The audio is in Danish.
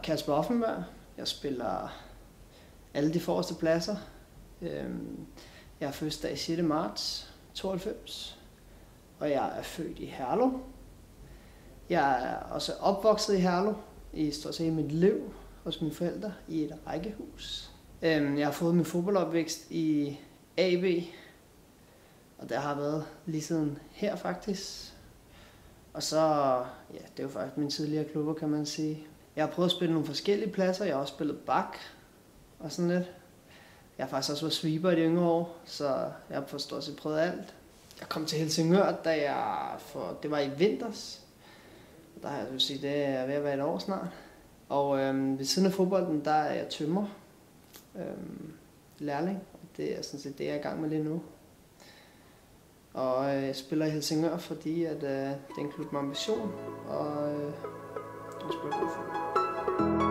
Kasper Offenberg. Jeg spiller alle de forreste pladser. Jeg har fødselsdag 6. marts 92, og jeg er født i Herlev. Jeg er også opvokset i Herlev i stort set mit liv hos mine forældre i et rækkehus. Jeg har fået min fodboldopvækst i AB, og der har været lige siden her faktisk. Og så, ja, det er jo faktisk mine tidligere klubber, kan man sige. Jeg har prøvet at spille nogle forskellige pladser. Jeg har også spillet bak og sådan lidt. Jeg har faktisk også været sweeper i de yngre år, så jeg har på stort set prøvet alt. Jeg kom til Helsingør, det var i vinters. Der har jeg vil sige, det er ved at være et år snart. Og ved siden af fodbolden, der er jeg tømrer, lærling. Det er sådan set det, jeg er i gang med lige nu. Og jeg spiller i Helsingør, fordi at, det er en klub med ambition, og jeg spiller god fodbold.